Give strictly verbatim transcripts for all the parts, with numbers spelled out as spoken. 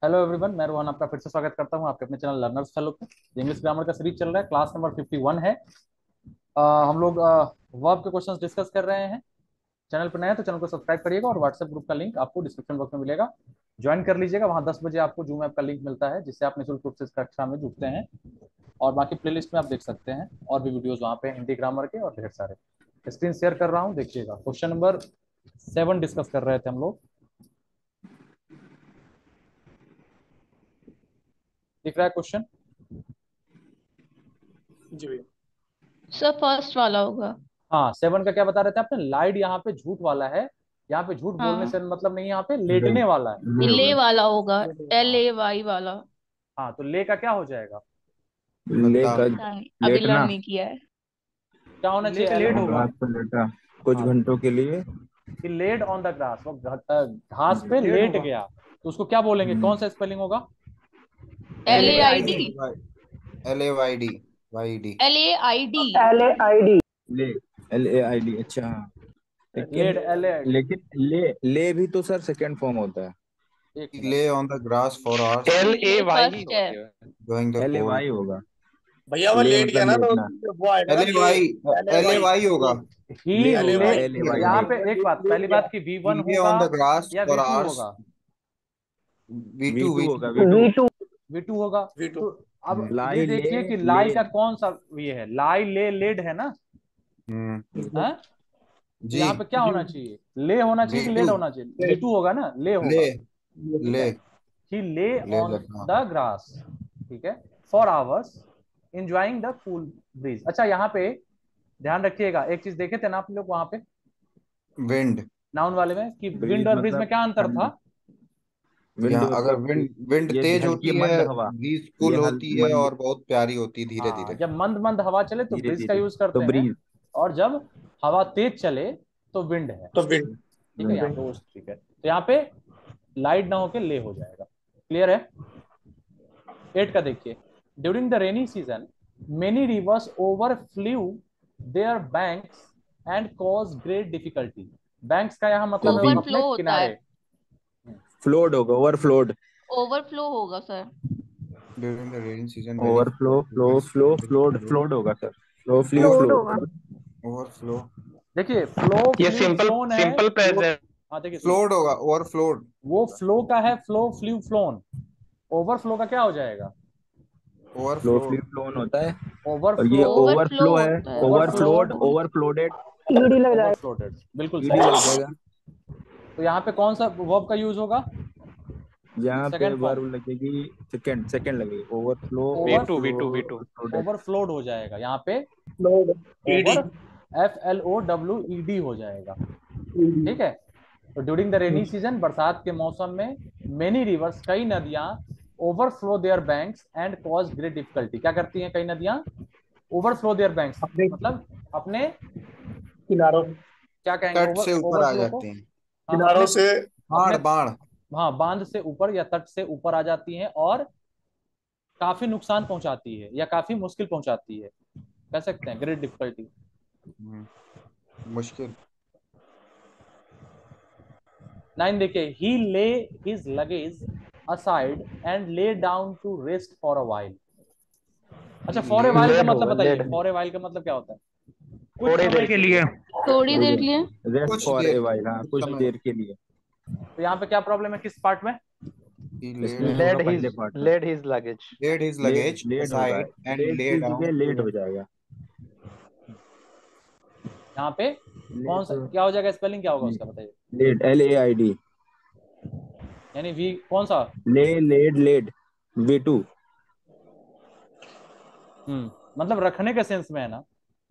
Hello everyone, मैं रोहन आपका फिर से स्वागत करता हूं आपके अपने चैनल लर्नर्स फेलो पे। इंग्लिश ग्रामर का सीरीज चल रहा है, क्लास नंबर फिफ्टी वन है। अ, हम लोग वर्ब के क्वेश्चंस डिस्कस कर रहे हैं। चैनल पर नए हैं तो चैनल को सब्सक्राइब करिएगा और व्हाट्सएप ग्रुप का लिंक आपको डिस्क्रिप्शन बॉक्स में मिलेगा, ज्वाइन कर लीजिएगा। वहाँ दस बजे आपको जूम ऐप का लिंक मिलता है जिससे आप निःशुल्क रूप से इस कक्षा में जुड़ते हैं। और बाकी प्लेलिस्ट में आप देख सकते हैं और भी वीडियोज वहाँ पे हिंदी ग्रामर के और ढेर सारे। स्क्रीन शेयर कर रहा हूँ, देखिएगा। क्वेश्चन नंबर सेवन डिस्कस कर रहे थे हम लोग। दिख रहा है क्वेश्चन? जी भैया। सर फर्स्ट वाला होगा। हाँ, सेवन का क्या बता रहे थे आपने? लाइड यहाँ पे झूठ वाला है। यहाँ पे झूठ बोलने हाँ, से मतलब नहीं, यहाँ पे लेटने वाला है। ले ले होगा। वाला होगा। एल हाँ ए वाई वाला। हाँ, तो ले का क्या हो जाएगा? ले का पता नहीं, अभी लर्न लेटना। नहीं किया है। क्या होना ले चाहिए? का लेट होगा। घास पर लेटा कुछ हाँ, घंटों के लिए। कि लेड ऑन द ग्रास, वो घ- घास पे लेट लेट होगा। गया। तो उसको क्या बोलेंगे? हम्म, कौन सा स्पेलिंग होगा? L L A A I I D. D. L A Y D Y D L A I D. Lay L A I D. अच्छा हाँ। लेकिन लेड, एल ए डी। लेकिन ले ले भी तो सर सेकंड फॉर्म होता है। एक lay minute. On the grass for hours L नहीं, ए ले वाई ही फर्स्ट है। होती है। Going the L A cold. Y होगा। भैया वो ले लेट गया मतलब ना तो लेटना। वो आएगा ना L A lay. Y L A L A Y Y होगा। ही ले एल ए होगा ले। वाई एल ए वाई यहाँ ले। पे एक बात, पहली बात की वी वन ले होगा ऑन द ग्रास या फॉर वी टू आवर्स। होगा? V V two two V होगा वी टू। वी टू होगा। V two. तो अब ये लाई ले देखिए कि ले। लाई का कौन सा ये है। लाई ले लेड है ना? हम्म हाँ, तो जी यहाँ पे क्या होना चाहिए? ले होना चाहिए वी कि टू लेड होना चाहिए? वी टू होगा ना, ले ले होगा। ले ही ले ले ऑन हाँ। द ग्रास, ठीक है, for hours enjoying the cool breeze. अच्छा, यहाँ पे ध्यान रखिएगा, एक चीज देखे थे ना आप लोग वहां पे विंड। नाउन वाले में कि ब्रीज विंड और ब्रीज में मतलब क्या अंतर था? ठंडी। विंड यहाँ अगर मतलब विंड विंड ये तेज हल्की होती मंद है, हवा। ब्रीज ये कूल होती हल्की है मंद और बहुत प्यारी होती है धीरे हाँ, धीरे। जब मंद मंद हवा चले तो धीरे ब्रीज का धीरे यूज तो करते हैं, ब्रीज। और जब हवा तेज चले तो विंड है। तो विंड। ठीक है, यहाँ पे वो ठीक है। तो यहाँ पे लाइट ना होके ले हो जाएगा। क्लियर है? एट का देखिए। During the rainy season many rivers overflew their banks and cause great difficulty. Banks का यहाँ मतलब है ओवरफ्लो अपने होता है। किनारे। फ्लोड होगा ओवरफ्लोड। ओवरफ्लो होगा sir. During the rainy season many overflow flow flow flowed flowed होगा sir. Flow flew flowed. Overflow देखिए, फ्लो ये फ्लू सिंपल फ्लोन है। Simple present. हाँ देखिए, सुनिए। फ्लोड होगा ओवरफ्लोड। वो फ्लो का है, फ्लो फ्लू फ्लोन। ओवरफ्लो का क्या हो जाएगा? फ्लो ओवरफ्लो फ्लू फ्लोन होता है। और ओवरफ्लो। ये ओवरफ्लो ओवरफ्लो है। होता है। Overflowed overflowed, ओवरफ्लोडेड। ओवरफ्लोडेड, बिल्कुल ईडी सही। लग जाएगा। तो यहाँ पे कौन सा वर्ब का यूज होगा? यहाँ पे सेकंड फॉर्म। वर्ब लगेगी। सेकंड सेकंड लगेगी। Overflow V over two V two V two overflowded. Overflowed हो जाएगा यहाँ पे। ED. Over, F L O W E D हो जाएगा। ठीक है। तो ड्यूरिंग द रेनी सीजन, बरसात के मौसम में, मेनी रिवर्स, कई नदियां, overflow their banks and cause great difficulty. क्या करती हैं कई नदियां? ओवरफ्लो देयर बैंक्स, अपने मतलब अपने किनारों क्या कहेंगे? तट ओवर से ऊपर आ ओवरफ्लो को, जाती हैं। हाँ, किनारों अपने से। बाढ़ अपने बाढ़। हाँ, बांध से ऊपर या तट से ऊपर आ जाती हैं और काफी नुकसान पहुंचाती है या काफी मुश्किल पहुंचाती है, कह सकते हैं ग्रेट डिफिकल्टी। हम्म, मुश्किल। नाइन देखिए। He lay his luggage aside and lay down to rest for a while. अच्छा, फॉर ए वाइल का लेड मतलब होगा बताइए। लेड। फॉर ए वाइल का मतलब क्या होता है? कुछ थोड़ी समय देर के लिए। थोड़ी देर के लिए। रेस्ट कुछ फॉर ए देर वाइल। हाँ कुछ कुछ समय। देर के लिए। तो यहाँ पे क्या प्रॉब्लम है, किस पार्ट में? He इसमें laid, होगा लेड पहले हिज पार्ट में। Laid his luggage. laid his let luggage let होगा। aside and लेट lay की down जगह लेट to हो जाएगा। यहाँ पे कौन सा लेट क्या हो जाएगा? स्पेलिंग क्या होगा उसका बताइए। Let L A I D. यानी वी कौन सा? Lay laid laid V two. हम्म मतलब रखने के सेंस में है ना।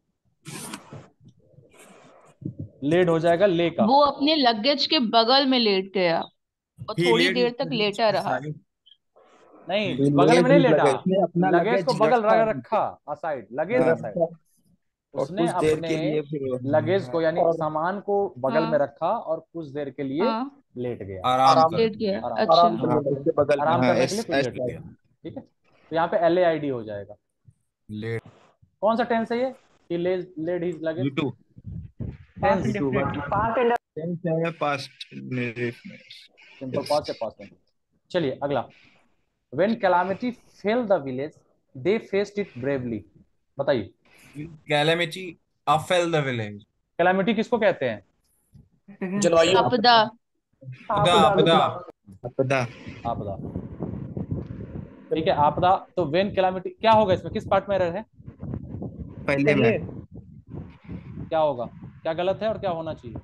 लेड हो जाएगा ले का। वो अपने लगेज के बगल में लेट गया और He थोड़ी laid देर his तक luggage लेटा रहा। aside. नहीं, He बगल laid में नहीं his लेटा। luggage। उसने अपना लगेज लगेज को बगल रखा रख रखा असाइड, लगेज हाँ, असाइड। और उसने कुछ देर अपने के लिए फिर लगेज को यानी और सामान को बगल में हाँ रखा और कुछ देर के लिए हाँ, लेट गया। आराम आराम कर। लेट गया। आराम, अच्छा। आराम से हाँ लेट उसके बगल में। आराम हाँ करने के लिए एस कुछ एस लेट गया। ठीक है। तो यहाँ पे एल ए आई डी हो जाएगा। लेड कौन सा टेंस है ये कि lay laid his V luggage? Two. Tense, V two tense है पास्ट। सिंपल पास्ट या पास्ट टेंस? चलिए अगला, when calamity fell the village they faced it bravely। बताइए, calamity befell the village. Calamity किसको कहते हैं? जलवायु। आपदा। आपदा आपदा आपदा। आपदा, ठीक है, आपदा। तो वेन कैलामिटी क्या होगा इसमें, किस पार्ट में एरर है? पहले में क्या होगा, क्या गलत है और क्या होना चाहिए?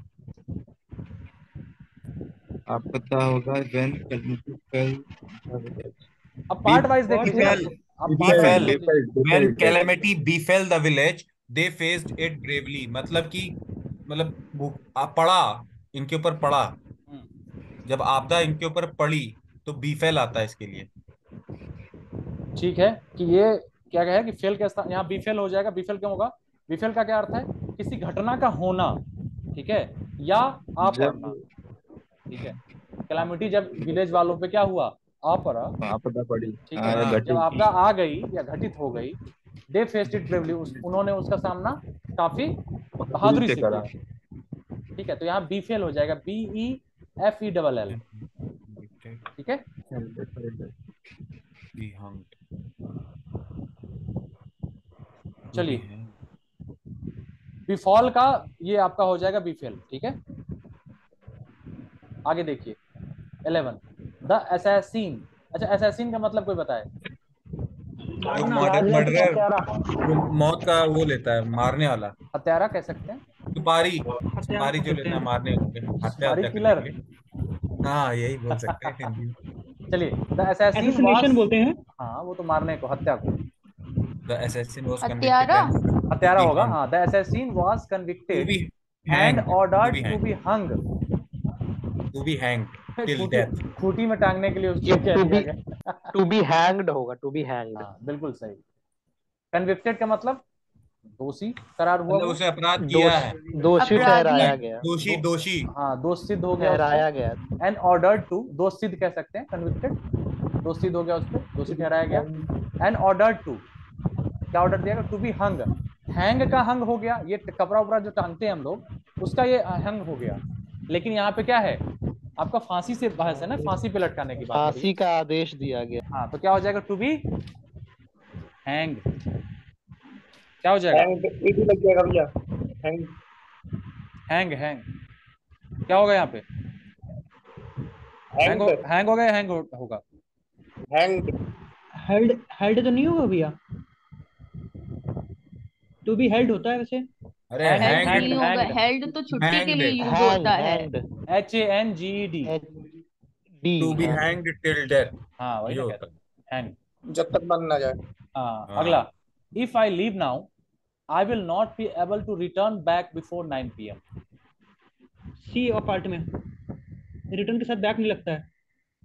आपदा होगा व्हेन कैलेमिटी फेल। अब पार्ट वाइज देख लीजिए ना, befell अब पार्ट वाइज befell देख लीजिए। when calamity befell the village they faced it bravely, मतलब कि मतलब वो आ, पड़ा, इनके ऊपर पड़ा, हम्म, जब आपदा इनके ऊपर पड़ी तो बीफेल आता है इसके लिए। ठीक है, कि ये क्या है कि फेल के स्थान यहाँ बीफेल हो जाएगा। बीफेल क्यों होगा? बीफेल का क्या अर्थ है? किसी घटना का होना, ठीक है, या आ जब पड़ना, ठीक है। कैलामिटी जब विलेज वालों पे क्या हुआ, आ पड़ा, आपदा पड़ी, ठीक है। हाँ, हाँ। जब घटी। आपदा आ गई या घटित हो गई, दे फेस्ड इट ब्रेवली, उन्होंने उसका सामना काफी बहादुरी से से करा। किया, ठीक है। तो यहाँ बी फेल हो जाएगा, B E F E double L, ठीक है। Be hanged. To be चलिए, hanged. बिफॉल का ये आपका हो जाएगा बी फेल, ठीक है। आगे देखिए, इलेवन, द असैसिन। अच्छा, असैसिन का मतलब कोई बताए? जो मर्डरर, जो मौत का वो लेता है, मारने वाला। हत्यारा कह सकते हैं, सुपारी, सुपारी जो लेता है मारने के लिए, हत्या सुपारी हत्या करने किलर। के लिए। हाँ यही बोल सकते हैं हिंदी में। चलिए, द असैसिन Assassination वाज, बोलते हैं। हाँ वो तो मारने को, हत्या को। The assassin was convicted हत्यारा। and to हत्यारा be होगा, hung. हाँ। The assassin was To convicted be and hanged. To be ordered to hanged. Be hung. To be hanged till खूटी death. खूटी में टांगने के लिए ये उसको कह टू दिया बी गया। टू बी हैंग्ड होगा, टू बी हैंग्ड। हाँ बिल्कुल सही। कन्विक्टेड का मतलब दोषी करार हुआ मतलब वो, उसने अपराध किया दोष है। दोषी अपराधी। ठहराया गया, दोषी दो, दोषी। हाँ दोष सिद्ध हो गया ठहराया उसको। गया। एंड ऑर्डर्ड टू, दोष सिद्ध कह सकते हैं, कन्विक्टेड दोष सिद्ध हो गया उसको, दोषी ठहराया गया। एंड ऑर्डर्ड टू, क्या ऑर्डर दिया? To be hung. हैंग का हंग हो गया, ये कपड़ा उपड़ा जो टांगते हैं हम लोग, उसका ये हंग हो गया। लेकिन यहाँ पे क्या है, आपका फांसी से बहस है ना, फांसी पे लटकाने की बात हो रही फांसी है। का आदेश दिया गया। हाँ, तो क्या हो जाएगा? टू बी हैंग, क्या हो जाएगा? हैंग ईडी लग जाएगा भैया। हैंग हैंग, हैंग क्या होगा यहाँ पे? हैंग हो, हैंग हैंग हो गया, हैंग हो, होगा। हैंग हेल्ड हेल्ड तो नहीं होगा भैया? टू बी हेल्ड होता है वैसे। अरे हैंग, हेल्ड हैंग्ड। नहीं होगा, हैंग्ड, हेल्ड तो छुट्टी के हैंग्ड। लिए यूज हैंग होता है। Hanged H A N G E D, H D to be hang. Hanged till death. हाँ वही ये ना होता कहते हैं, हैंग। जब तक बन ना जाए। हाँ, है। अगला, हाँ। If I leave now I will not be able to return back before nine P M. C और पार्ट में रिटर्न के साथ बैक नहीं लगता है।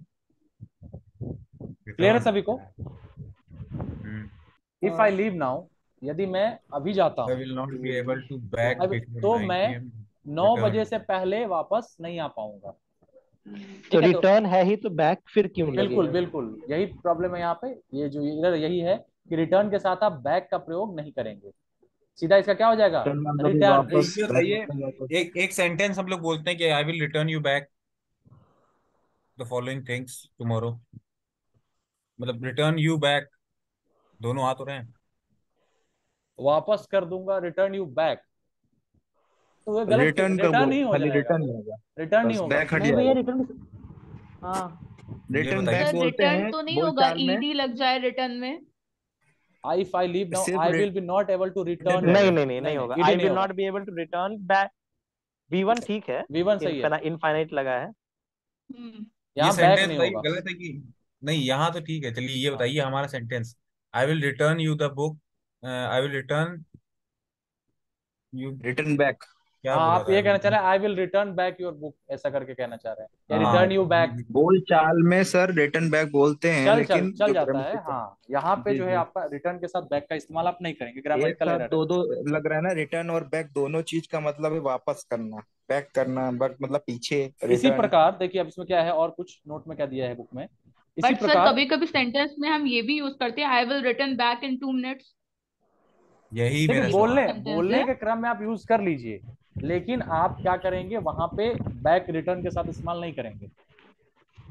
क्लियर है सभी को? हम्म। इफ आई लीव नाउ, यदि मैं अभी जाता I हूँ, will not be able to back अब before तो nine मैं p m नौ Return. बजे से पहले वापस नहीं आ पाऊंगा। तो ठीक है, तो रिटर्न है ही तो बैक फिर क्यों बिल्कुल लगेगा? बिल्कुल यही प्रॉब्लम है यहाँ पे। ये जो इधर यही है कि रिटर्न के साथ आप बैक का प्रयोग नहीं करेंगे, सीधा इसका क्या हो जाएगा? रिटर्न। एक ये बताइए, एक एक सेंटेंस हम लोग बोलते हैं कि I will return you back the following things tomorrow, मतलब रिटर्न यू बैक, दोनों आ तो रहे हैं। वापस कर दूंगा, रिटर्न यू बैक, तो ये गलत, रिटर्न कर रिटर्न बोल, ही हो खाली जाएगा, रिटर्न नहीं होगा, रिटर्न नहीं बस होगा। बैक हट नहीं भैया, जाएगा। रिटर्न। हाँ, ये रिटर्न बताइए। बैक सर बोलते रिटर्न हैं तो नहीं होगा, बोलचाल में। ईडी लग जाए रिटर्न में। I if I leave now सिर्फ I re- will be not able to return. नहीं नहीं नहीं नहीं होगा। ईडी आई नहीं विल होगा। Not be able to return back. V one ठीक है, वी वन सही है, इनफाइनाइट लगा है। हम्म। ये यहाँ बैक सेंटेंस नहीं भाई होगा। गलत है कि नहीं? यहाँ तो ठीक है, चलिए ये हाँ, बताइए हमारा sentence, I will return you the book, I will return you, return back. क्या हाँ बोला आप था? ये कहना चाह रहे हैं I will return back your book, ऐसा करके कहना चाह रहे हैं, या हाँ रिटर्न यू बैक। बोलचाल में सर रिटर्न बैक बोलते हैं, चल चल लेकिन चल जो जाता है, ग्रामेटिकल, हाँ। यहाँ पे जी जो है जी, आपका रिटर्न के साथ बैक का इस्तेमाल आप नहीं करेंगे, एक ग्रामेटिकल साथ एरर है। दो दो लग रहा है ना, रिटर्न और बैक दोनों चीज का मतलब है वापस करना। बैक करना, बैक मतलब पीछे, इसी रिटर्न। प्रकार देखिए, अब इसमें क्या है और कुछ नोट में क्या दिया है बुक में, इसी बट सर प्रकार। कभी कभी सेंटेंस में हम ये भी यूज करते हैं, I will return back in two minutes. यही देखिए मेरा ये भी सवाल बोलने है। सेंटेंस बोलने है। के क्रम में आप यूज कर लीजिए, लेकिन आप क्या करेंगे वहां पे बैक रिटर्न के साथ इस्तेमाल नहीं करेंगे।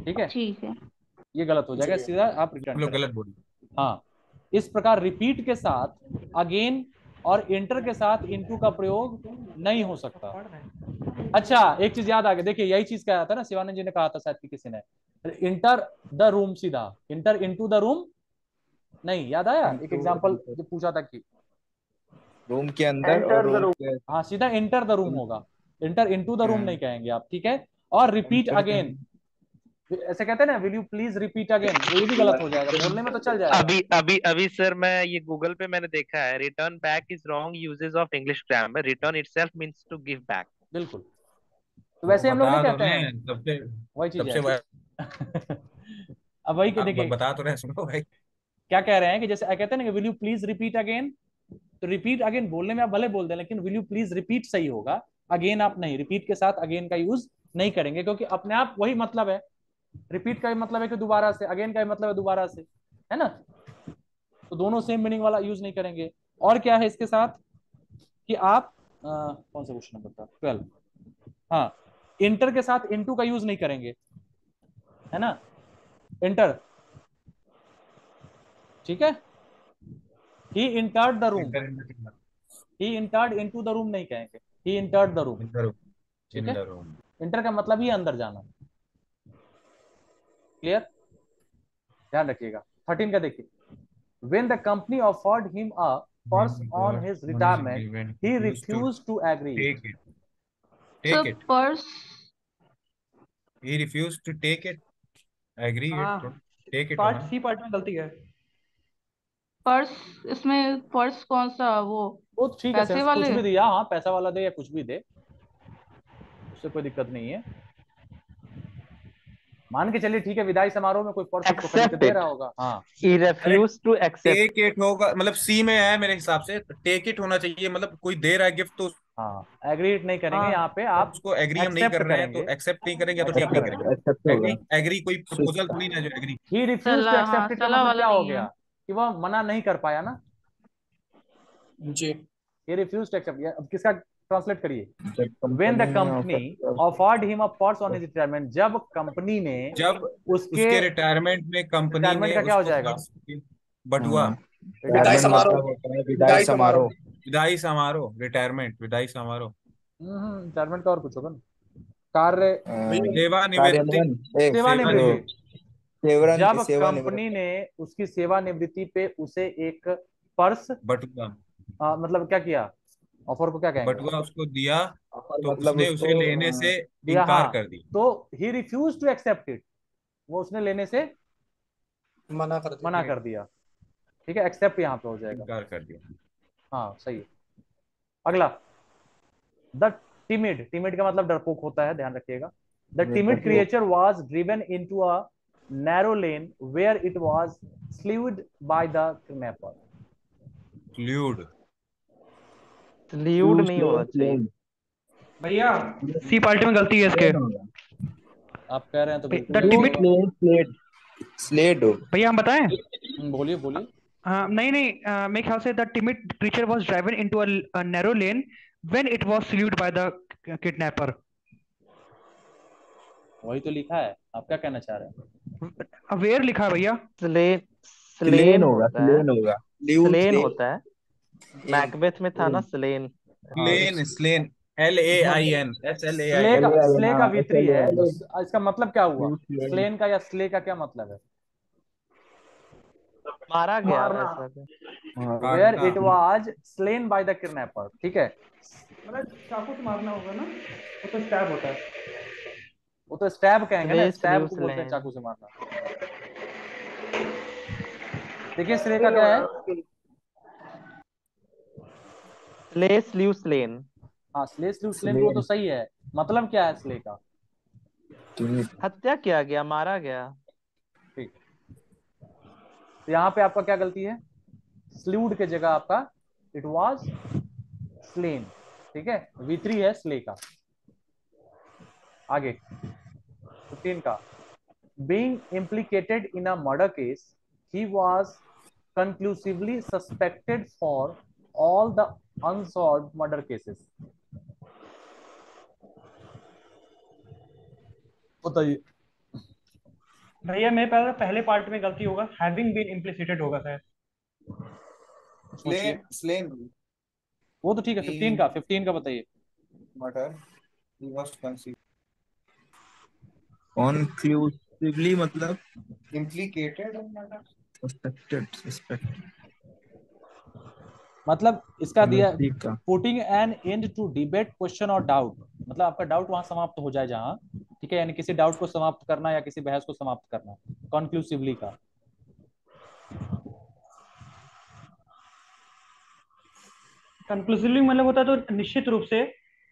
ठीक है, ठीक है। ये गलत हो जाएगा, जी। सीधा आप हम रिटर्न लोग करें। गलत बोले। हाँ, इस प्रकार रिपीट के साथ अगेन और इंटर के साथ इनटू का प्रयोग नहीं हो सकता। अच्छा, एक चीज याद आ गई, देखिए यही चीज क्या था ना, शिवानंद जी ने कहा था शायद कि किसी ने, इंटर द रूम, सीधा इंटर इनटू द रूम नहीं, याद आया एक एग्जांपल जो पूछा था कि रूम के अंदर और एंटर द रूम रूम। के हाँ, सीधा इंटर द रूम होगा, इंटर इनटू द रूम नहीं कहेंगे आप, ठीक है। और रिपीट enter के अगेन, ऐसे कहते हैं ना, will you please repeat again, वो ये भी गलत हो जाएगा, बोलने में तो चल जाएगा। अभी अभी अभी सर मैं ये गूगल पे मैंने देखा है, return back is wrong usages of English grammar, return itself means to give back. बिल्कुल, तो वो वैसे हम लोग नहीं बता तो कहते रहे हैं, हैं सबसे वही चीज है। सबसे बड़ा। अब वही के आप ब- देखिए बता तो रहे हैं, सुनो भाई। क्या कह रहे हैं कि जैसे कहते हैं ना कि will you please repeat again, तो रिपीट अगेन बोलने में आप भले बोल दें, लेकिन विल यू प्लीज रिपीट सही होगा, अगेन आप नहीं, रिपीट के साथ अगेन का यूज नहीं करेंगे, क्योंकि अपने आप वही मतलब है, रिपीट का भी मतलब है कि दोबारा से, अगेन का भी मतलब है दोबारा से, है ना, तो दोनों सेम मीनिंग वाला यूज नहीं करेंगे। और क्या है इसके साथ कि आप आ, कौन सा क्वेश्चन नंबर था, ट्वेल्व, हाँ, इंटर के साथ इनटू का यूज नहीं करेंगे, है ना, इंटर, ठीक है, he entered the room, enter in he entered into the room नहीं कहेंगे, he entered the room, the room, ठीक इन है, द रूम। इंटर का मतलब ही अंदर जाना, क्लियर, ध्यान रखिएगा। थर्टीन का देखिए, when the company offered him a purse on his retirement, he refused to agree it. Take it, sir take it, purse, he refuse to take it, agree it, हाँ, take it होगा part ना। C part में गलती है। Purse, इसमें purse कौन सा, वो वो तो ठीक है, पैसे सेंस कुछ वाले? भी दिया, हाँ, पैसा वाला दे या कुछ भी दे, उससे कोई दिक्कत नहीं है, मान के चलिए, ठीक है, विदाई समारोह में कोई पर्स उसको खरीद के एक्सेप्ट दे इट, रहा होगा, हाँ, ही अरे refuse to accept. Take it होगा, मतलब सी में है मेरे हिसाब से, टेक इट होना चाहिए, मतलब कोई दे रहा है गिफ्ट तो हाँ, एग्री नहीं करेंगे हाँ, यहाँ पे, आप उसको एग्री हम नहीं एक्सेप्ट कर रहे हैं, तो करेंगे, एक्सेप्ट नहीं करेंगे या तो ठीक नहीं एक्सेप्ट, करेंगे। एक्सेप्ट होगा। एग्री, एग्री कोई प्रपोजल थोड़ी ना जो एग्री। ही रिफ्यूज टू सलाह, हाँ एक्सेप्ट इट का सलाह मतलब वाला क्या हो नहीं गया है। कि वह मना नहीं कर पाया ना, जी। ये रिफ्यूज टू एक्सेप्ट, अब किसका ट्रांसलेट करिए, जब when the कंपनी ने company offer offered him a purse on his retirement, जब कंपनी ने जब उसके उसके रिटायरमेंट में कंपनी रिटायरमेंट ने का क्या हो उसको जाएगा, पर्स, बटुआ, विदाई रिटायरमेंट समारोह। मतलब होता है विदाई विदाई समारोह। समारोह। विदाई समारोह, रिटायरमेंट, विदाई समारोह, रिटायरमेंट का और कुछ होगा ना, कार्य, भैया सेवानिवृत्ति, कार्यान्वयन ए, सेवानिवृत्ति, सेवानिवृत्ति जब कंपनी सेवानिवृत्ति ने उसकी सेवानिवृत्ति पे उसे एक पर्स, बटुआ, आ, मतलब क्या किया, ऑफर को क्या कहेंगे, बटुआ उसको दिया, और तो मतलब उसने उसको उसे लेने अ, से दिया, इनकार हाँ, कर दी, तो he refuse to accept it, वो उसने लेने से मना कर मना दिया। कर दिया, ठीक है, एक्सेप्ट यहाँ पे हो जाएगा, इनकार कर दिया। हाँ सही है। अगला, द टिमिड, टिमिड का मतलब डरपोक होता है, ध्यान रखिएगा, the timid creature was driven into a narrow lane where it was sleeved by the kidnapper, lewd, lewd नहीं होना चाहिए। भैया सी पार्ट में गलती है इसके। आप कह रहे हैं तो बिल्कुल द नहीं टिमिड, होगा। स्लेड स्लेड भैया हम बताएं, हम्म, बोलिए बोलिए, हाँ नहीं नहीं, अ, मेरे ख्याल से the timid creature was driven into a narrow lane when it was slewed by the kidnapper. वही तो लिखा है, आप क्या कहना चाह रहे हैं, अवेयर लिखा है भैया। स्लेन, स्लेन स्लेन होगा होता है, स्लेन होगा ल्यूड स्लेन स्लेन होता है, मैकबेथ में था ना स्लेन। हाँ, slain, slain, L A I N, S L A I slay N, का, स्ले का वितरी है, तो स्लेन स- इसका मतलब क्या हुआ, स्लेन स्लेन का या स्ले का क्या मतलब है, मारा गया मारना। ऐसा कुछ। वेयर काटना, it was slain by the kidnapper, ठीक है, मतलब चाकू से मारना होगा ना, वो तो स्टैब होता है। वो तो स्टैब कहेंगे ना, स्ले स्टैब स्ल्यू को बोलते हैं स्लेन। चाकू से मारना। देखिए स्ले का क्या है, स्ले स्ल्यू स्लेन। हाँ, स्ले स्लीव स्लेन, वो तो स्लेन सही है, मतलब क्या है स्ले का, हत्या किया गया, मारा गया। ठीक, तो यहाँ पे आपका क्या गलती है, स्ल्यूड के जगह आपका इट वाज स्लेन, ठीक है, वितरी है स्ले का। आगे फिफ्टीन का, being implicated in a murder case, he was conclusively suspected for all the unsolved murder cases, बताइए, भैया मेरे पहले पहले पार्ट में गलती होगा, हैविंग बीन इम्प्लिसिटेड होगा शायद। सोचिए। स्लेन स्लेन वो तो ठीक है, फिफ्टीन का फिफ्टीन का बताइए। Murder he must conceive conclusively मतलब इम्प्लीकेटेड सस्पेक्टेड सस्पेक्ट मतलब इसका दिया ठीक का putting an end to debate question और डाउट, मतलब आपका डाउट वहां समाप्त हो जाए जहां, ठीक है, यानी किसी डाउट को समाप्त करना या किसी बहस को समाप्त करना, कॉन्क्लूसिवली का। कंक्लूसिवली मतलब होता है तो निश्चित रूप से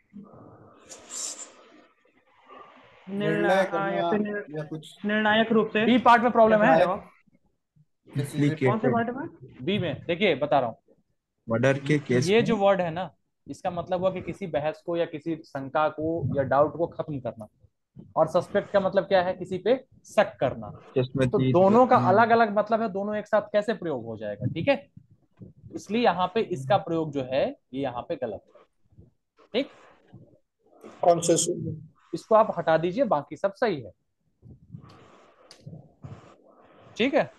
निर्णय निर्णय या करना फिर निर- या कुछ निर्णायक रूप से। बी पार्ट में प्रॉब्लम क्या है। जवाब? कौन से इम्प्लीकेटेड पार्ट में? बी में देखिए बता रहा हूँ, मर्डर के केस ये में जो वर्ड है ना, इसका मतलब हुआ कि किसी बहस को या किसी शंका को या डाउट को खत्म करना, और सस्पेक्ट का मतलब क्या है, किसी पे शक करना। जिसमें तो चीज दोनों का हाँ, अलग अलग मतलब है, दोनों एक साथ कैसे प्रयोग हो जाएगा, ठीक है, इसलिए यहाँ पे इसका प्रयोग जो है ये यहाँ पे गलत है, ठीक। कॉन्सेसिव इसको आप हटा दीजिए, बाकी सब सही है, ठीक है।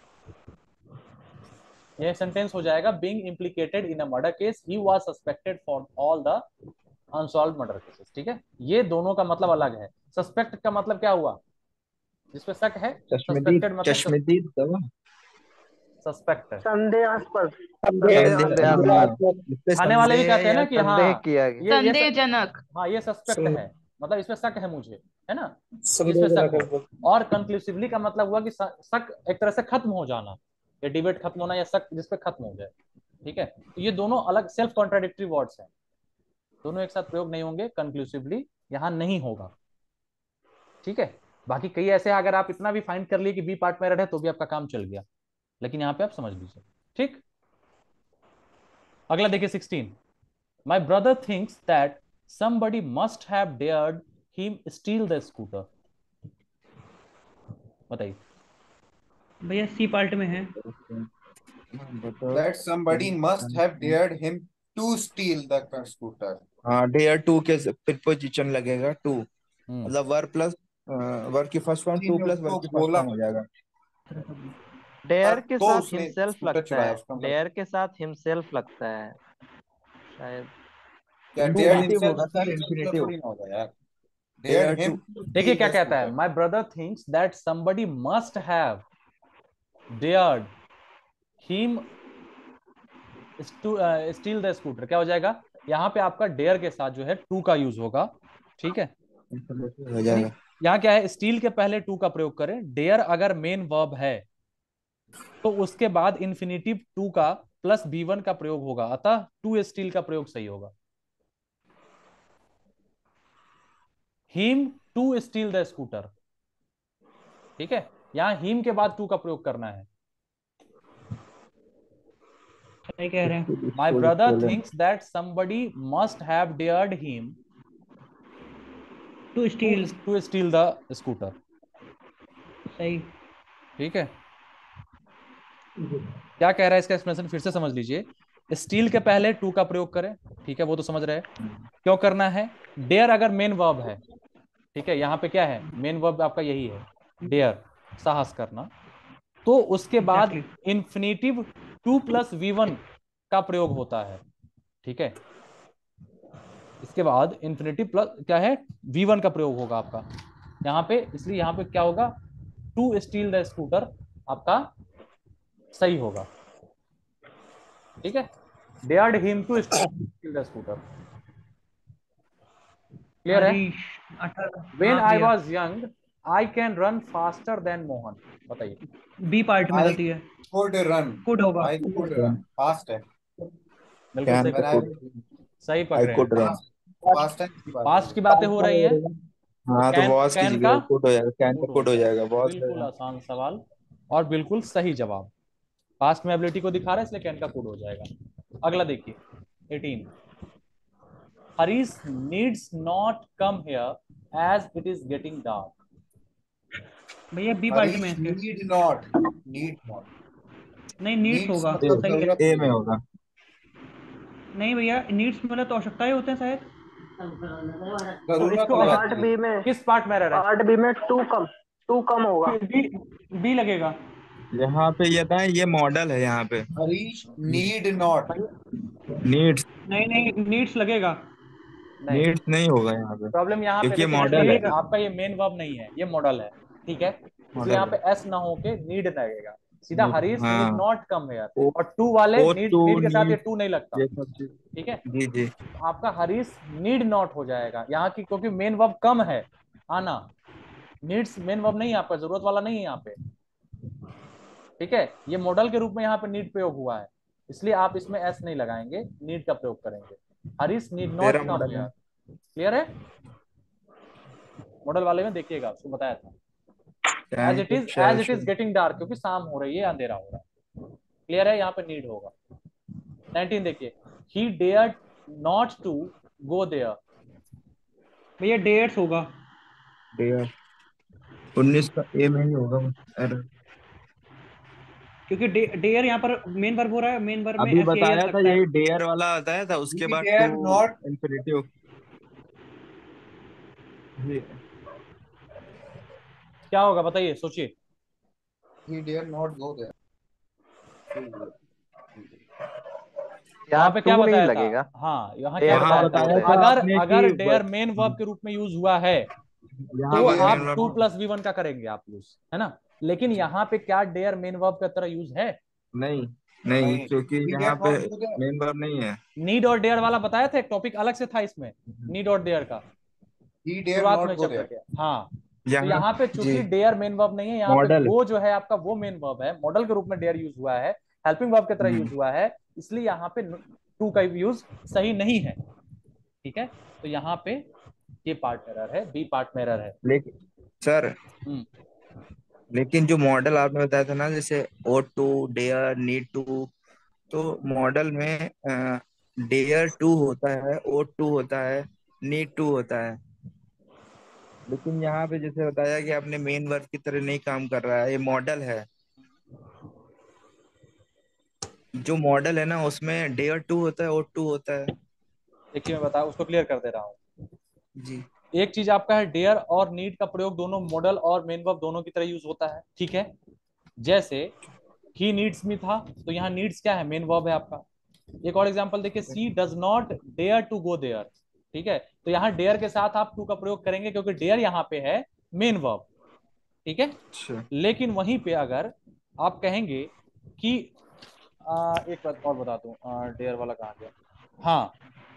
यह सेंटेंस हो जाएगा, being implicated in a murder case he was suspected for all the unsolved murder cases, ठीक है। ये दोनों का मतलब अलग है। सस्पेक्ट का मतलब क्या हुआ, जिसपे शक है, चश्मदीद सस्पेक्टेड मतलब चश्मदीद दवा सस्पेक्ट है। संदेहास्पद संदेह संदेह संदेहास्पद हाँ इस पे थाने वाले भी संदेह कहते हैं ना या कि संदेह हाँ किया गया। ये ये स- संदेहजनक। हाँ ये सस्पेक्ट है, मतलब इसमें शक है मुझे, है ना, जिसपे शक संदेहजनक हो। है। और कंक्लूसिवली का मतलब हुआ कि श- शक एक तरह से खत्म हो जाना, या डिबेट खत्म होना, या शक जिसपे खत्म हो जाए, ठीक है। तो ये दोनों अलग सेल्फ कॉन्ट्राडिक्टरी वर्ड्स हैं, दोनों एक साथ प्रयोग नहीं होंगे, कंक्लूसिवली यहाँ नहीं होगा, ठीक है। बाकी कई ऐसे हैं, अगर आप इतना भी फाइंड कर लिए कि बी पार्ट में एरर है तो भी आपका काम चल गया, लेकिन यहाँ पे आप समझ लीजिए, ठीक। अगला देखिए sixteen, my brother thinks that somebody must have dared him steal the scooter, बताइए। भैया सी पार्ट में है। that somebody must have dared him to steal the scooter हाँ डेयर टू के प्रीपोजिशन लगेगा टू हम्म मतलब वर प्लस वर की first form to plus verb की फर्स्ट फॉर्म हो जाएगा डेयर के तो साथ उसने हिमसेल्फ स्कूटर लगता चुराया है, उसका मतलब डेयर के साथ हिमसेल्फ लगता है शायद। क्या डेयर हिमसेल्फ सर इंफिनिटिव थोड़ी ना होगा यार डेयर हिम देखिए क्या कहता है, my brother thinks that somebody must have dared him steal the scooter, क्या हो जाएगा, यहाँ पे आपका डेयर के साथ जो है टू का यूज होगा, ठीक है। हो जाएगा यहाँ क्या है, स्टील के पहले टू का प्रयोग करें, डेयर अगर मेन वर्ब है तो उसके बाद इन्फिनिटिव टू का प्लस बी वन का प्रयोग होगा, अतः टू स्टील का प्रयोग सही होगा। Him to steal the scooter, ठीक है, यहां हिम के बाद टू का प्रयोग करना है। सही कह रहे हैं। My brother thinks that somebody must have dared him to steal. To steal the scooter, सही। ठीक है। क्या कह रहा है इसका एक्सप्लेनेशन फिर से समझ लीजिए, स्टील के पहले टू का प्रयोग करें, ठीक है, वो तो समझ रहे हैं क्यों करना है। डेयर अगर मेन वर्ब है, ठीक है, यहाँ पे क्या है, मेन वर्ब आपका यही है, डेयर, साहस करना, तो उसके बाद Exactly. Infinitive to plus V one का प्रयोग होता है, ठीक है। इसके बाद इन्फिनिटिव प्लस क्या है, वी वन का प्रयोग होगा आपका यहाँ पे, इसलिए यहाँ पे क्या होगा, टू स्टील द स्कूटर आपका सही होगा, ठीक है। Dared him to steal the scooter, clear है। हरीश अठारह। व्हेन हाँ आई भैया, was young I can run faster than Mohan, बताइए। बी पार्ट में I गलती है। could run कुड होगा। I could run fast है बिल्कुल सही When I पकड़े, सही I पकड़े could हैं। run fast है पास्ट की बातें हो रही हैं, हाँ तो कैन वॉज की कैन जगह का कुड हो जाएगा कैन का could कुड हो जाएगा वॉज बिल्कुल आसान सवाल और बिल्कुल सही जवाब, पास्ट में एबिलिटी को दिखा रहा है इसलिए कैन का कुड हो जाएगा। अगला देखिए eighteen, Harish needs not come here as it is getting dark, भैया बी पार्ट में है हरीश इसके। नीड नॉट नीड नॉट नहीं नीड्स नीड्स होगा, मतलब सही कह। जरूरत ए में होगा नहीं भैया, नीड्स मतलब तो आवश्यकताएं होते हैं शायद। जरूरत इसको हो पार्ट जाती है बी में किस पार्ट में रह रहा है, पार्ट बी में टू कम टू कम होगा। बी बी लगेगा। यहाँ पे ये था, ये मॉडल है यहाँ पे। Harish need not. नीड्स नहीं नहीं नीड्स लगेगा। नहीं, नीड्स नहीं होगा यहाँ पे, प्रॉब्लम यहाँ पे क्योंकि ये देखिए मॉडल है। आपका ये मेन वर्ब नहीं है, ये मॉडल है, ठीक है, इसलिए यहाँ मॉडल पे एस ना होके नीड लगेगा, सीधा है। हरीश नीड हाँ, नॉट कम हेयर, ओ और टू वाले ओ नीड, टू नीड के साथ ये नीड, टू नहीं लगता, ये सब चीज। ठीक है, जी जी। तो आपका हरीश नीड नॉट हो जाएगा यहाँ की, क्योंकि मेन वर्ब कम है आना, नीड्स मेन वर्ब नहीं है आपका, जरूरत वाला नहीं है यहाँ पे, ठीक है, ये मॉडल के रूप में यहाँ पे नीड प्रयोग हुआ है, इसलिए आप इसमें एस नहीं लगाएंगे, नीड का प्रयोग करेंगे, हरीश नीड नॉट तेरा कम मॉडल हेयर। है। क्लियर है? मॉडल वाले में देखिएगा, उसको बताया था, as it is as it is getting dark, क्योंकि शाम हो रही है, अंधेरा हो रहा है, क्लियर है, यहाँ पे नीड होगा। नाइनटीन देखिए, he dared not to go there, भैया डेट्स होगा। डेयर उन्नीस का ए में ही होगा एरर। क्योंकि डेयर यहाँ पर मेन वर्ब हो रहा है, मेन वर्ब में अभी एस या एस बताया था, लगता है। यही डेयर वाला बताया था, उसके ही बाद डेयर टू नॉट। इंफिनिटिव। क्या होगा बताइए, सोचिए। He dare not go there. यहाँ यहाँ पे क्या टू नहीं बताया लगेगा। था? हाँ, यहाँ क्या डेयर बताया नॉट था? गो बताया देयर। था अगर आपने अगर कि डेयर मेन वर्ब के रूप में यूज हुआ है यहाँ तो पे आप main to verb plus V one का करेंगे आप यूज, है ना, लेकिन यहाँ पे क्या डेयर मेन वर्ब का तरह यूज है? नहीं नहीं, नहीं, क्योंकि ही यहाँ डेयर पे not go there. Main verb नहीं है। नीड और डेयर वाला बताया था, एक टॉपिक अलग से था इसमें, नीड और डेयर का, ही डेयर शुरुआत नॉट में गो चैप्टर देयर। के, हाँ, तो यहाँ यहाँ पे जी चूंकि डेयर मेन वर्ब नहीं है, यहाँ पे मॉडल। गो जो है आपका वो मेन वर्ब है, मॉडल के रूप में डेयर यूज हुआ है, हेल्पिंग वर्ब की तरह यूज हुआ है, इसलिए यहाँ पे टू का यूज सही नहीं है, ठीक है, तो यहाँ पे ये पार्ट एरर है, बी पार्ट में एरर है। लेकिन सर, हम्म, लेकिन जो मॉडल आपने बताया था ना, जैसे ओ टू डेयर नीड टू, तो मॉडल में डेयर टू होता है, ओ टू होता है, नीड टू होता है, लेकिन यहाँ पे जैसे बताया कि आपने मेन वर्ब की तरह नहीं काम कर रहा है, ये मॉडल है। जो मॉडल है ना, उसमें डेयर टू होता है, ओ टू होता है। देखिए मैं बता उसको क्लियर कर दे रहा हूँ। जी एक चीज आपका है, डेयर और नीड का प्रयोग दोनों मॉडल और मेन वर्ब दोनों की तरह यूज होता है, ठीक है, जैसे ही नीड्स में था, तो यहाँ नीड्स क्या है, मेन वर्ब है आपका। एक और एग्जांपल देखिए, she does not dare to go there, ठीक है, तो यहाँ डेयर के साथ आप टू का प्रयोग करेंगे, क्योंकि डेयर यहाँ पे है मेन वर्ब, ठीक है, अच्छा। लेकिन वहीं पे अगर आप कहेंगे कि आ, एक बात और बता दूं, डेयर वाला कहाँ गया, हाँ,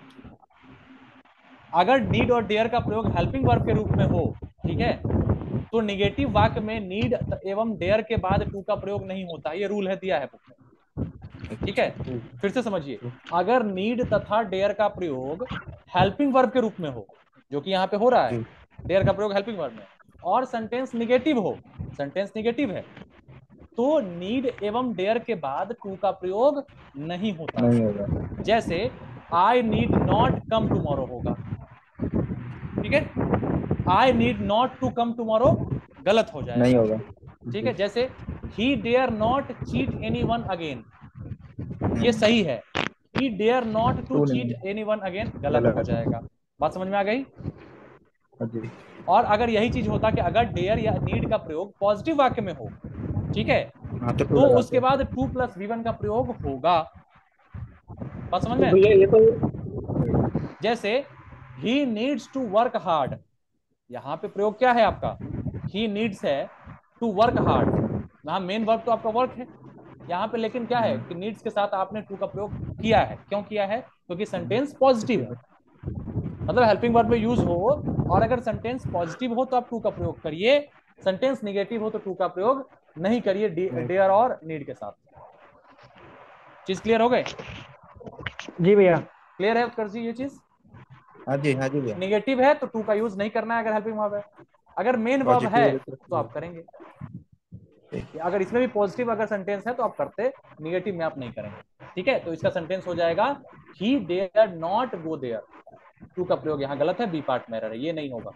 अगर नीड और डेयर का प्रयोग हेल्पिंग वर्ब के रूप में हो, ठीक है, तो निगेटिव वाक्य में नीड एवं डेयर के बाद टू का प्रयोग नहीं होता, ये रूल है, दिया है बुक में, ठीक है, फिर से समझिए, अगर नीड तथा डेयर का प्रयोग हेल्पिंग वर्ब के रूप में हो, जो कि यहाँ पे हो रहा है, डेयर का प्रयोग हेल्पिंग वर्ब में, और सेंटेंस निगेटिव हो, सेंटेंस निगेटिव है, तो नीड एवं डेयर के बाद टू का प्रयोग नहीं होता, नहीं होगा। जैसे I need not come tomorrow होगा, ठीक है, I need not to come tomorrow गलत हो जाएगा, नहीं होगा। ठीक है, जैसे he dare not cheat anyone again, ये सही है, he dare not to to cheat नहीं, एनी वन अगेन गलत गलत हो जाएगा, बात समझ में आ गई। जी। और अगर यही चीज होता कि अगर डेयर या नीड का प्रयोग पॉजिटिव वाक्य में हो, ठीक है, हाँ, तो टू तो लगाते उसके हैं। बाद टू प्लस वी वन का प्रयोग होगा, बात समझ में। भैया ये तो जैसे he needs to work hard, यहाँ पे प्रयोग क्या है आपका, ही नीड्स है टू वर्क हार्ड, यहाँ मेन वर्ब तो आपका वर्क है यहाँ पे, लेकिन क्या है कि नीड्स के साथ आपने टू का प्रयोग किया है, क्यों किया है, क्योंकि सेंटेंस पॉजिटिव है, मतलब हेल्पिंग वर्ब में यूज हो, और अगर सेंटेंस पॉजिटिव हो तो आप टू का प्रयोग करिए, सेंटेंस निगेटिव हो तो टू का प्रयोग नहीं करिए, डेयर और नीड के साथ। चीज क्लियर हो गए? जी भैया क्लियर है उत्कर्ष जी ये चीज? हाँ जी, हाँ जी भैया। निगेटिव है तो टू का यूज नहीं करना है अगर हेल्पिंग वर्ब है, अगर मेन वर्ब है तो आप करेंगे, अगर इसमें भी पॉजिटिव अगर सेंटेंस है तो आप करते, निगेटिव में आप नहीं करेंगे, ठीक है, तो इसका सेंटेंस हो जाएगा he dare not go there, to का प्रयोग यहाँ गलत है, बी पार्ट में एरर है, ये नहीं होगा।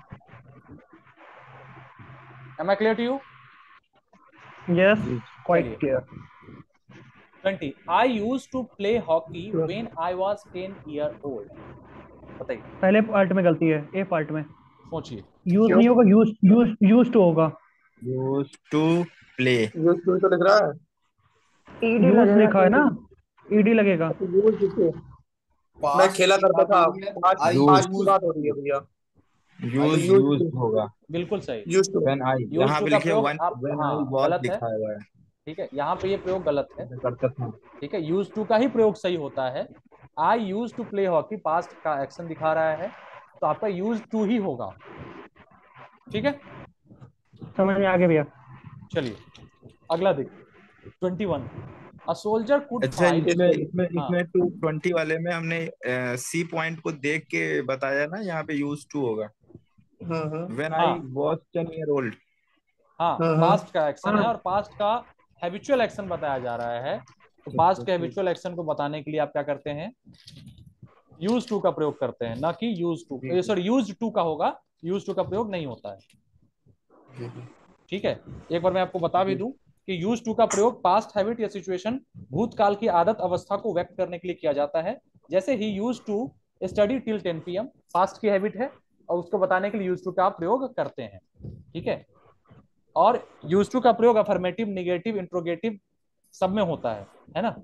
Am I clear to you? Yes quite चलिए। Clear. Twenty, I used to play hockey when I was ten year old. बताइए, पहले पार्ट में गलती है, ए पार्ट में सोचिए, यूज नहीं होगा, यूज यूज यूज टू होगा। Use to play. Use to तो लिख रहा है। ईडी यूज लगेगा लिखा है ना, ईडी ईडी लगेगा। यूज टू मैं पास्ट खेला की करता बात था। हो रही है। पास्ट आई यूज पास्ट की यूज बात हो रही है भैया। I use use use to होगा। बिल्कुल सही। Use to when I, use यहाँ टू पे का लिखे प्रयोग वन, आप, व्हेन आई हाँ वॉज गलत है, लिखा हुआ है। ठीक है, यहाँ पे ये प्रयोग गलत है। मैं करता था। ठीक है, यूज टू का ही प्रयोग सही होता है। I use to play hockey, past का एक्शन दिखा रहा है, तो आपका यूज टू ही होगा। ठीक है, समझ में आ गया भैया। चलिए अगला देखिए, twenty one. A soldier could अच्छा, फाइट। इसमें इसमें हाँ इसमें टू ट्वेंटी वाले में हमने सी पॉइंट को देख के बताया ना, यहाँ पे यूज टू होगा। हाँ हाँ व्हेन हाँ I was ten year old. हाँ, हाँ हाँ पास्ट का एक्शन है और पास्ट का हैबिचुअल एक्शन बताया जा रहा है। तो पास्ट के हैबिचुअल एक्शन को बताने के लिए आप क्या करते हैं, यूज टू का प्रयोग करते हैं, ना कि use to, sorry use to का होगा, यूज टू का प्रयोग नहीं होता है। ठीक है, एक बार मैं आपको बता भी दूं कि यूज टू का प्रयोग पास्ट हैबिट या सिचुएशन, भूतकाल की आदत अवस्था को व्यक्त करने के लिए किया जाता है। जैसे he use to study till ten P M, past की हैबिट है और उसको बताने के लिए यूज टू का प्रयोग करते हैं। ठीक है, और यूज टू का प्रयोग अफर्मेटिव, निगेटिव, इंट्रोगेटिव सब में होता है, है ना।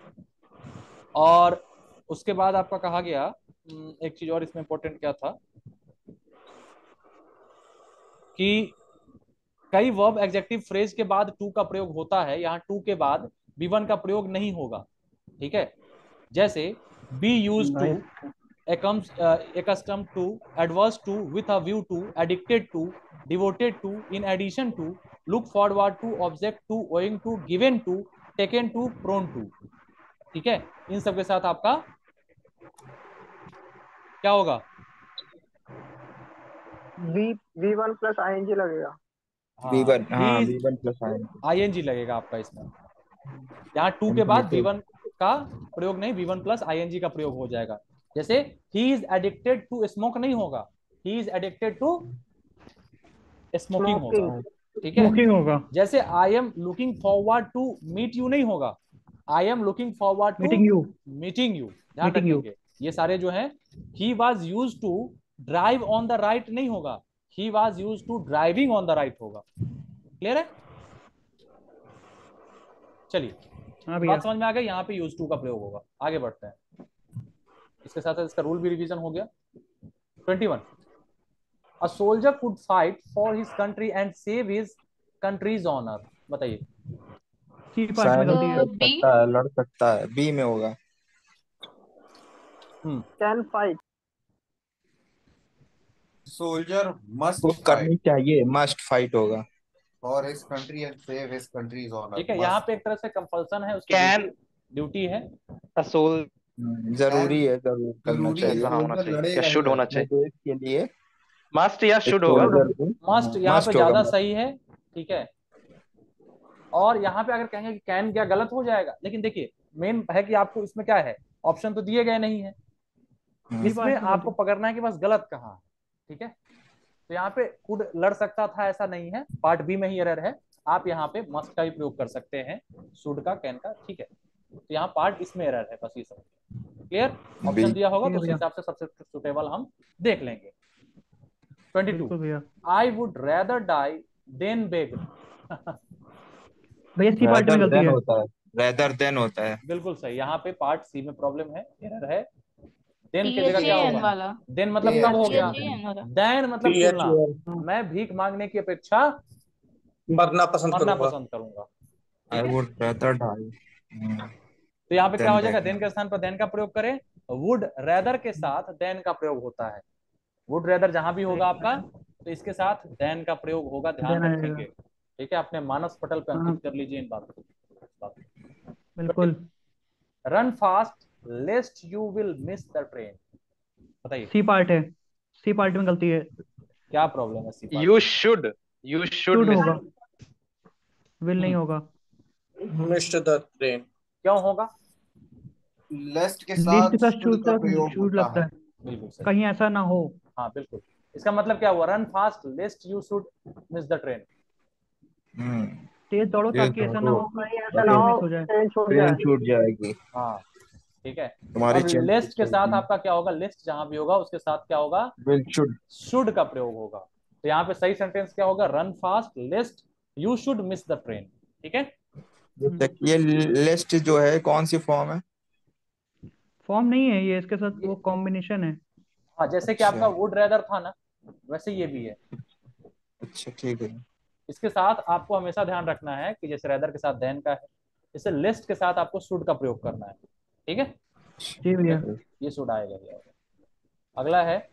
और उसके बाद आपका कहा गया एक चीज और, इसमें इंपॉर्टेंट क्या था कि कई वर्ब एडजेक्टिव फ्रेज के बाद टू का प्रयोग होता है, यहाँ टू के बाद बी वन का प्रयोग नहीं होगा। ठीक है, जैसे be use to, accustomed to, adverse to, with a view to, addicted to, devoted to, in addition to, look forward to, object to, owing to, given to, taken to, prone to। ठीक है, इन सब के साथ आपका क्या होगा, V V one plus I N G लगेगा। V one, हाँ he V one plus I. I N G लगेगा आपका इसमें। यहाँ टू के बाद वी वन का प्रयोग नहीं, V one plus I N G का प्रयोग हो जाएगा। जैसे he is addicted to smoke नहीं होगा, he is addicted to smoking होगा। ठीक है, स्मोकिंग होगा। जैसे I am looking forward to meet you नहीं होगा, I am looking forward to meeting you, meeting you. ध्यान मीटिंग यू। रखेंगे, ये सारे जो हैं, he was used to drive on the right नहीं होगा, ही was used to driving on the right होगा। क्लियर है, चलिए हाँ भैया। बात समझ में आ गई, यहाँ पे यूज टू का प्रयोग होगा। आगे बढ़ते हैं, इसके साथ साथ इसका रूल भी रिवीजन हो गया। Twenty one. A soldier could fight for his country and save his country's honour. बताइए, सी पार्ट में गलती है। लड़ सकता है, लड़ सकता है, बी में होगा। Can fight. सोल्जर मस्ट वो करनी फाइट चाहिए, मस्ट फाइट होगा। For his country and save his country's honour. ठीक है, यहाँ पे एक तरह से कंपल्सन है, उसकी Can- ड्यूटी ड्यूटी है। A soul जरूरी है, जरूर करना जरूरी है, चाहिए हाँ, होना सोल्जर चाहिए लड़ेगा या ही शुड होना लड़ेगा। चाहिए। देश के लिए। मस्ट या शुड एक होगा। soldier को, मस्ट हाँ, यहाँ must पे होगा, ज्यादा must। सही है। ठीक है, और यहाँ पे अगर कहेंगे कि कैन क्या गलत हो जाएगा, लेकिन देखिए मेन है कि आपको इसमें क्या है, ऑप्शन तो दिए गए नहीं है, हम्म, इसमें आपको पकड़ना है कि बस गलत कहाँ है। ठीक है, तो यहाँ पे कुड लड़ सकता था ऐसा नहीं है, पार्ट बी में ही एरर है। आप यहाँ पे मस्ट का भी प्रयोग कर सकते हैं, शुड का, कैन का। ठीक है, तो यहाँ पार्ट इसमें एरर है, बस ये सब क्लियर। ऑप्शन बिल्कुल। दिया होगा ठीक तो है उस भैया। हिसाब से सबसे सुटेबल हम देख लेंगे। Twenty two. बिल्कुल भैया। I would rather die than beg. भैया सी पार्ट में rather गलती than है। होता है, rather than होता है। बिल्कुल सही, यहाँ पे पार्ट सी में प्रॉब्लम है, एरर है। देन टी की जगह एच क्या ए एन होगा, वाला, देन मतलब T कब हो टी गया, एच ए एन वाला। देन मतलब T H तुलना, O N। मैं भीख मांगने की अपेक्षा मरना पसंद मरना करूंगा। पसंद करूंगा। I would rather die तो यहाँ पे क्या than हो जाएगा, beg। देन के स्थान पर देन का प्रयोग करें, वुड रेदर के साथ देन का प्रयोग होता है। वुड रेदर जहां भी होगा आपका, तो इसके साथ देन का प्रयोग होगा, ध्यान Then आएगा। रखेंगे। ठीक है, अपने मानस पटल पे हाँ। अंकित कर लीजिए इन बातों को। बिल्कुल। Run fast lest you will miss the train. बताइए सी पार्ट है, सी पार्ट में गलती है। क्या प्रॉब्लम है C part? You should. You should should miss. होगा, विल नहीं होगा। Miss the train. क्यों होगा? लेस्ट के लिस्ट साथ के साथ शुड शुड का का प्रयोग शुड होता लगता है। है, बिल्कुल सही, कहीं ऐसा ना हो। हाँ बिल्कुल। इसका मतलब क्या हुआ, run fast lest you should miss the train. हम्म, तेज दौड़ो तेज ताकि ऐसा ना दौड़ो, हो कि ऐसा ना ट्रेन हो मिस हो जाए। ट्रेन छूट ट्रेन जाए। छूट जाएगी, हाँ ठीक है, तुम्हारी अब चेन लिस्ट के साथ छूट आपका क्या होगा, लिस्ट जहां भी होगा उसके साथ क्या होगा, will should। शुड का प्रयोग होगा। तो यहाँ पे सही सेंटेंस क्या होगा, run fast lest you should miss the train. ठीक है, ये लिस्ट जो है कौन सी फॉर्म है? फॉर्म नहीं है ये, इसके साथ ये वो कॉम्बिनेशन है। हाँ, जैसे कि अच्छा आपका वुड रेदर था ना, वैसे ये भी है। अच्छा ठीक है। इसके साथ आपको हमेशा ध्यान रखना है कि जैसे रेदर के साथ देन का है, जैसे लिस्ट के साथ आपको शुड का प्रयोग करना है। ठीक है, जी भैया। ये शुड आएगा ये आएगा। अगला है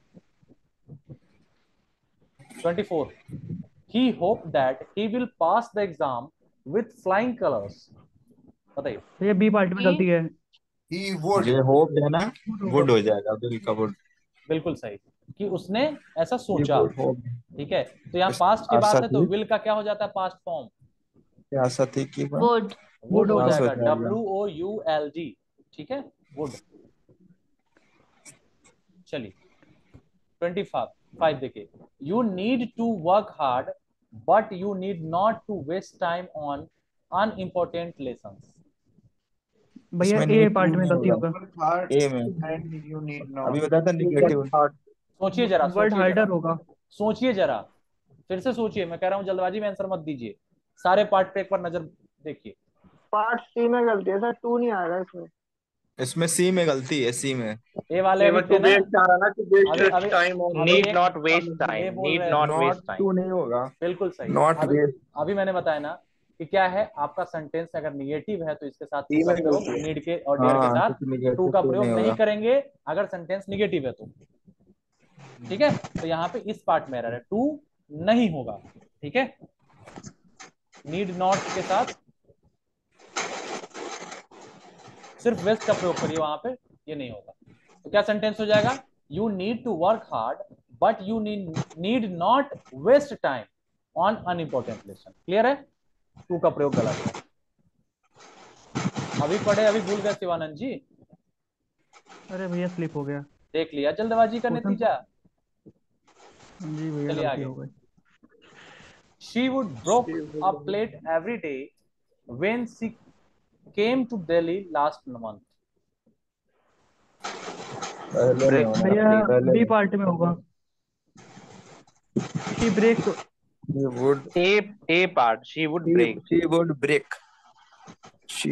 twenty four, he hope that he will pass the exam with flying colours. बताइए। भैया बी पार्ट में ए गलती है। He would. ये होप है ना, Would होगा। वुड हो जाएगा, बिल का वुड। बिल्कुल सही, कि उसने ऐसा ये सोचा। Would hope. ठीक है, तो यहाँ इस- पास्ट की आशा बात है तो थी, विल का क्या हो जाता है पास्ट फॉर्म, क्या आशा थी कि वह वुड वुड हो पास हो जाएगा, जाएगा। W O U L D. ठीक है, वुड। चलिए ट्वेंटी फाइव देखिए, you need to work hard but you need not to waste time on unimportant lessons. भैया इसमें ए नीड पार्ट टू में नहीं गलती होगा, होगा। Work hard ए में। and you need अभी not. बताया था निगेटिव। सोचिए जरा, वर्ड सोचिए हार्डर जरा, होगा। सोचिए जरा, फिर से सोचिए, मैं कह रहा हूं जल्दबाजी में आंसर मत दीजिए, सारे पार्ट पे एक बार नजर देखिए। पार्ट सी में गलती है सर, टू नहीं आएगा इसमें। इसमें सी में गलती है, सी में। ए वाले अभी केवल थे टू ना, वेस्ट आ रहा ना कि अभी वेस्ट अभी टाइम ऑन अभी नीड एक नॉट वेस्ट ये टाइम, बोल नीड रहे नॉट थे, नॉट वेस्ट टाइम। टू नहीं होगा, बिल्कुल सही। नॉट अभी वेस्ट। अभी मैंने बताया ना कि क्या है, आपका सेंटेंस अगर निगेटिव है तो इसके साथ टू सी का में प्रयोग गलती है। नीड के और डेयर के हाँ साथ क्योंकि टू निगेटिव का टू नहीं प्रयोग नहीं होगा। करेंगे अगर सेंटेंस निगेटिव है तो। ठीक है, तो यहाँ पे इस पार्ट में एरर है, टू नहीं होगा। ठीक है, नीड नॉट के साथ सिर्फ वेस्ट का प्रयोग करिए, वहां पे ये नहीं होगा। तो क्या सेंटेंस हो जाएगा, you need to work hard but you need need not waste time on unimportant lesson. Clear है, टू का प्रयोग गलत है। अभी पढ़े, अभी भूल गए शिवानंद जी, अरे भैया स्लिप हो गया। देख लिया जल्दबाजी का क्वेश्चन। नतीजा। जी भैया चलिए गलती आगे, हो गई। she would broke a plate every day when she came to Delhi last month. पहले में ब्रेक होना, भैया पहले बी में। पार्ट में होगा। She break. She would, A A part, she would she, break. she would break. She,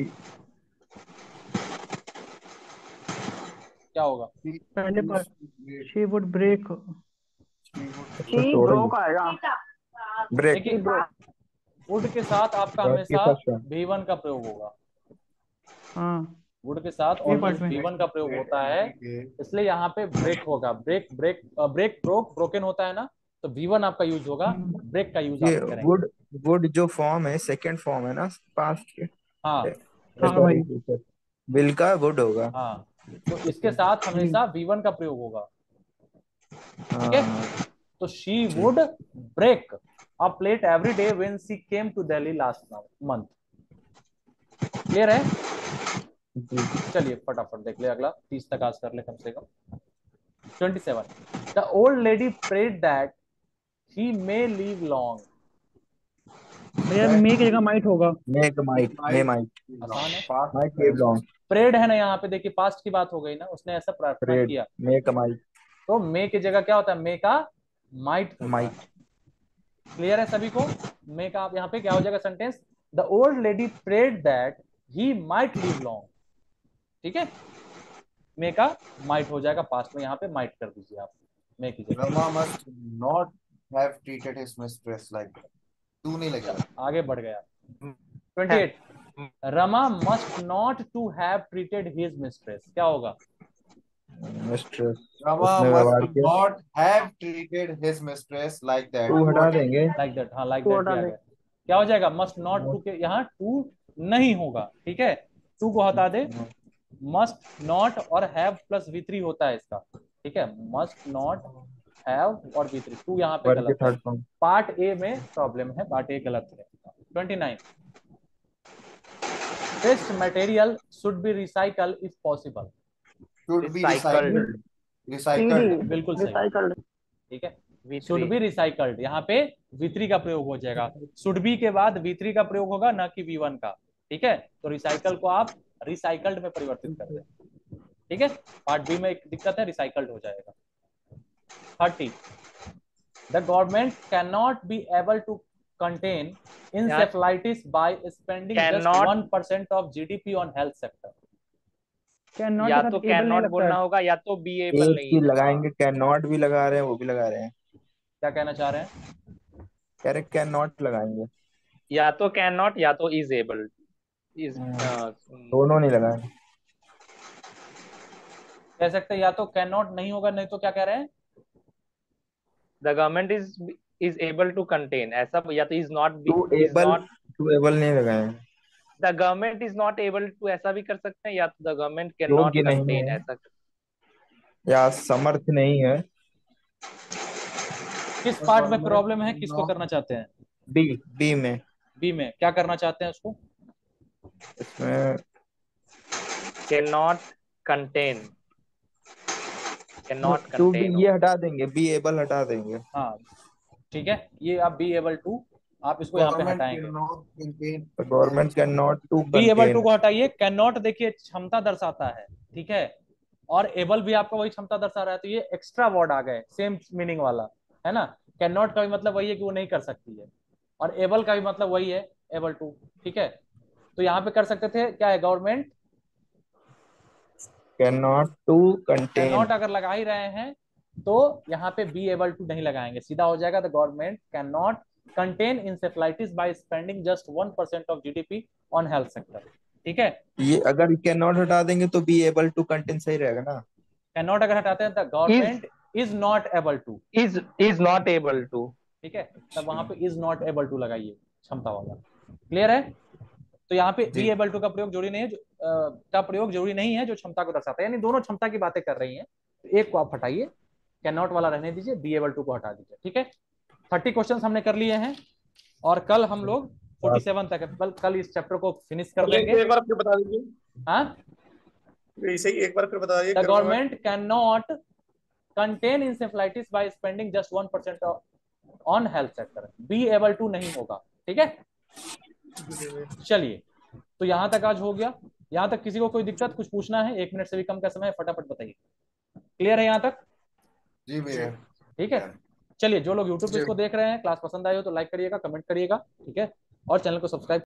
क्या होगा, He पहले used पार्ट to break. She would break. She would C break. Broke आएगा। break. देखिए सी ब्रोक। वुड के साथ आपका Dot की हमेशा first one. भी वन का प्रयोग होगा, हाँ वुड के साथ ए पार्ट ऑलवेज में। भी वन का प्रयोग होता है, every day. इसलिए यहाँ पे ब्रेक होगा। Break break break broke broken होता है ना, तो वी वन आपका यूज होगा, हम्म, ब्रेक का यूज ये आप करेंगे। would, would जो फॉर्म है सेकंड फॉर्म है ना पास्ट के, हाँ हाँ सॉरी भाई। विल का would होगा। हाँ, तो इसके साथ हमेशा वी वन का प्रयोग होगा। ठीक है, हाँ तो she would break a plate every day when she came to Delhi last month. Clear है, जी। चलिए फटाफट देख ले, अगला तीस तक आज कर ले कम से कम। Twenty seven, the old lady prayed that he may live long. भैया मे की जगह माइट होगा। make might, may might, आसान है, Past might live long, prayed है ना, यहाँ पे देखिए पास्ट की बात हो गई ना, उसने ऐसा प्रार्थना prayed, किया, make might, तो मे की जगह क्या होता है, मे का माइट might, क्लियर है सभी को, मे का आप यहाँ पे क्या हो जाएगा sentence, the old lady prayed that he might live long. ठीक है, मे का माइट हो जाएगा पास्ट में, यहाँ पे माइट कर दीजिए आप मे की जगह। Rama must not have treated his mistress like that. तू नहीं लगेगा। आगे बढ़ गया। Twenty eight, Rama must not to have treated his mistress. क्या होगा, mistress, Rama उसने व्यवहार must किया, not have treated his mistress like that. To हटा देंगे, लाइक दैट। हाँ लाइक टू दैट हटा भी आ दे। गया, क्या हो जाएगा, मस्ट नॉट टू के यहाँ टू नहीं होगा। ठीक है, टू को हटा दे, मस्ट नॉट और हैव प्लस वी थ्री होता है इसका। ठीक है, मस्ट नॉट हैव और वी थ्री, टू यहाँ पे वर्ड के गलत है, थर्ड फॉर्म। पार्ट ए में प्रॉब्लम है, पार्ट ए गलत है। Twenty nine, waste material should be recycle if possible. Should be Recycled. recycled. Recycled. C बिल्कुल सही, रिसाइकल्ड। ठीक है, V should three. B recycled, यहाँ पे वी थ्री का प्रयोग हो जाएगा, शुड बी के बाद वी थ्री का प्रयोग होगा, ना कि वी वन का। ठीक है, तो रिसाइकल को आप रिसाइकल्ड में परिवर्तित कर दें। ठीक है, पार्ट बी में एक दिक्कत है, रिसाइकल्ड हो जाएगा। Thirty, the government can not be able to contain encephalitis by spending just Cannot- one percent of G D P on health sector. Can not या के तो साथ कैन एबल नहीं नॉट लगता बोलना है। होगा या तो बी एबल एक नहीं चीज है। लगाएंगे, कैन नॉट भी लगा रहे हैं, वो भी लगा रहे हैं। क्या कहना चाह रहे हैं? कह रहे कैन नॉट लगाएंगे, या तो कैन नॉट या तो इज एबल। इज दोनों नहीं लगाए। कह सकते हैं या तो कैन नॉट नहीं होगा, नहीं तो क्या कह रहे हैं? The government is is able to contain, ऐसा, या तो is not to is able, not to able नहीं लगाए। The government is not able to, ऐसा भी कर सकते हैं, या तो द गवर्नमेंट कैन नॉट योग्य नहीं कंटेन, है ऐसा कर- या समर्थ नहीं है। किस पार्ट में प्रॉब्लम है, किसको करना चाहते हैं? बी, बी में। बी में क्या करना चाहते हैं उसको? इसमें can not contain, can not to be contain. ये हटा देंगे, बी एबल हटा देंगे। हाँ ठीक है, ये आप बी एबल टू आप इसको यहाँ पे हटाएंगे। Government can not to be able to contain. को हटाइए, कैन नॉट देखिए क्षमता दर्शाता है, ठीक है, और एबल भी आपका वही क्षमता दर्शा रहा है, तो ये एक्स्ट्रा वर्ड आ गए सेम मीनिंग वाला, है ना। कैन नॉट का भी मतलब वही है कि वो नहीं कर सकती है, और एबल का भी मतलब वही है, एबल टू, ठीक है। तो यहाँ पे कर सकते थे क्या है, government can not to can contain. Not अगर लगा ही रहे हैं तो यहाँ पे बी एबल टू नहीं लगाएंगे, सीधा हो जाएगा the government can not contain encephalitis by spending just one percent of GDP on health sector, ठीक है। ये अगर कैन नॉट हटा देंगे तो बी एबल टू कंटेन सही रहेगा ना। कैन नॉट अगर हटाते हैं the government is not able to, is is not able to, ठीक है, तब वहां पे इज नॉट एबल टू लगाइए, क्षमता वाला। क्लियर है? तो यहाँ पे बी एबल टू का प्रयोग जरूरी नहीं है, जो अ, का प्रयोग जरूरी नहीं है जो क्षमता को दर्शाता है, यानी दोनों क्षमता की बातें कर रही हैं, तो एक को आप हटाइए, कैन नॉट वाला रहने दीजिए, बी एबल टू को हटा दीजिए, ठीक है। थर्टी क्वेश्चन हमने कर लिए हैं, और कल हम लोग फोर्टी सेवन तक है, कल कल इस चैप्टर को फिनिश कर देंगे। एक बार फिर बता दीजिए। हाँ, ऐसे ही एक बार फिर बता दीजिए। The government can not contain encephalitis by spending just one percent on health sector, be able to नहीं होगा, ठीक है। चलिए, तो यहां तक आज हो गया। यहां तक किसी को कोई दिक्कत, कुछ पूछना है? एक मिनट से भी कम का समय है, फटाफट बताइए। क्लियर है यहां तक? जी भैया। ठीक है, चलिए, जो लोग यूट्यूब पे इसको देख रहे हैं, क्लास पसंद आई हो तो लाइक करिएगा, कमेंट करिएगा, ठीक है, और चैनल को सब्सक्राइब